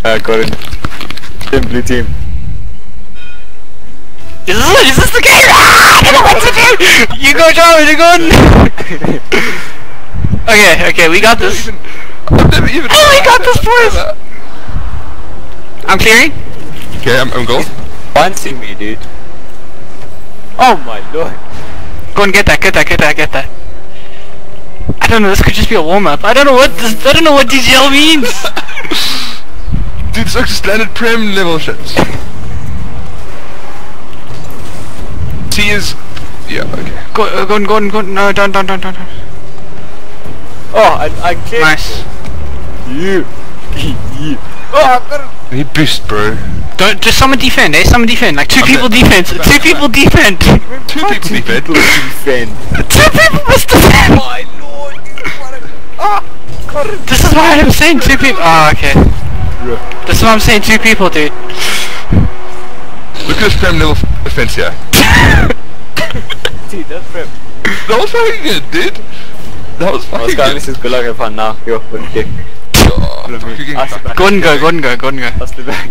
Got it. Team blue team. Is this the game? Ah, I don't know what to do! You go, John, you're going! Okay, we got this. I've never even Oh, we got this, boys! I'm clearing. Okay, I'm gold. Fancy me, dude. Oh my lord. Go and get that. I don't know, this could just be a warm-up. I don't know what DGL means! Dude, it's like standard Prem level shit. T is... Yeah, okay. Go, no, don't. Oh, I cleared. Nice. You. Oh, I got it. Need boost, bro. Don't, just someone defend, Someone defend, like two people defend. Two people defend. Two people defend. Defend. Two people must defend! My lord, you what a... Ah! Got it. This is why I'm saying two people. Oh, okay. This is why I'm saying two people, dude. Look at this Prem level offense here. Dude, that's Prem. That was fucking good, dude. That was fucking Oscar, good. this is good luck upon now. Yo, what the kick? Oh, fuck, you're getting Ask the back. back. Go and go. Pass the back.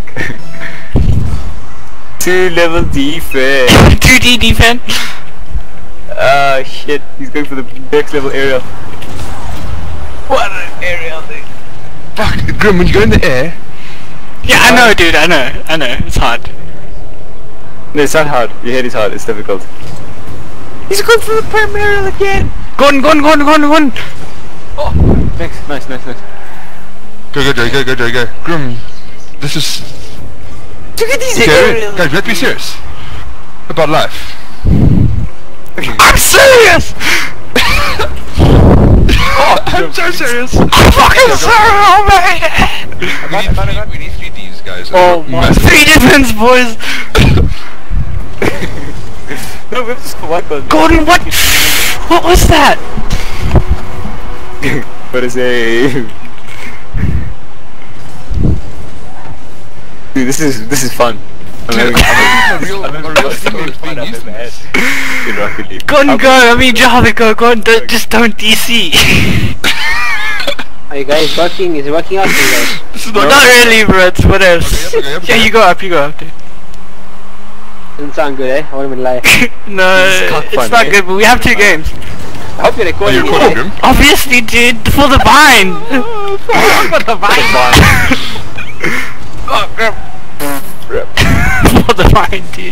2 level defense. 2D defend. Ah, shit. He's going for the next level area. What an area, dude. Fuck, Grim, when you go in the air... Yeah, I know, dude, I know. It's hard. No, it's not hard. Your head is hard. It's difficult. He's going for the prime aerial again. Go on. Oh, nice. Go. Grim, this is... Look at these Okay, aerials. guys, we have to be serious. About life. I'm serious! I'm so serious. I'm fucking serious, oh man! We need 3Ds, guys. Oh my. 3 defense, boys! No, we have to score one goal. Gordon, what? What was that? What is a... Dude, this is fun. I'm having fun up in my head. In Rocket League. Go, I mean Java, go on, just don't DC. Are you guys working? Is it working out for you guys? This is Not really, bro, it's what else? Okay. Yeah, you go up, dude. Doesn't sound good, eh? I wouldn't lie. No, This is cock it's fun, not eh? good, but we have 2 games. I hope you're Are recording. you recording, Grim? Obviously, dude, for the vine! For the vine. For the vine, dude.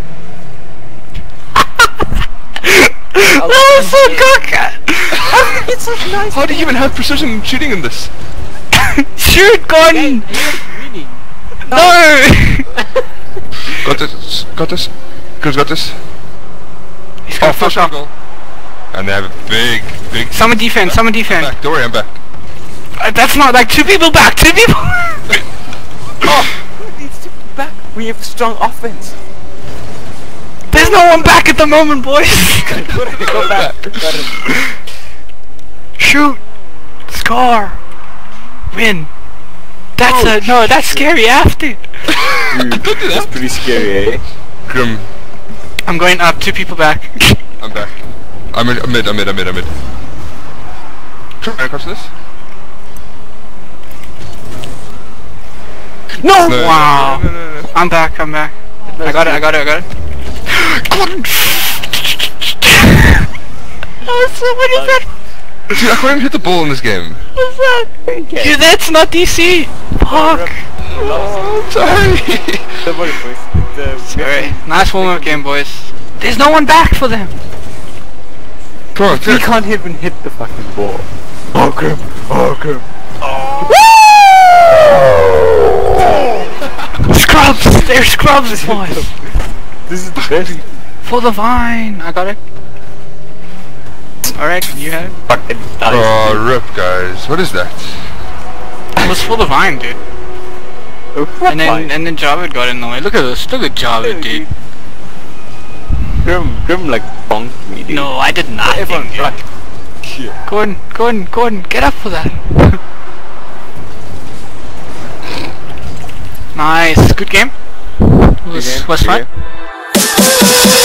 That was so cocky! It's such nice. How do you even have precision shooting in this? Shoot, Gordon! Really? No! Got this. Grim's got this. He's Oh, gonna first fuck off. goal. And they have a big... Someone defend. Back, don't worry, I'm back. That's not like 2 people back, 2 people! Oh! These two back. We have strong offense. There's no one back at the moment, boys! Go back. Got it. Shoot! Score! Win! That's no, that's scary after! Dude, that's pretty scary, eh? Grim, I'm going up, 2 people back. I'm back. I'm mid. Try and cross this. No! No, Wow! no. I'm back. I got it. Gordon! Oh, so what is that? Dude, I can't even hit the ball in this game. What's that? Dude, that's not DC! Fuck! Oh, sorry. Sorry. Nice warm-up game, boys. There's no one back for them! Come on, We can't even hit the fucking ball. Oh, Grim. Scrubs! They're scrubs, boys! This is the best. For the vine! I got it. Alright, you have it. Fucking Oh, rip, guys. What is that? It was for the vine, dude. And then Javed got in the way. Look at this. Look at Javed, dude. Grim like bonked me, dude. No, I did not. Everyone, dude. right. Gordon, get up for that. Nice. Good game. Was fun.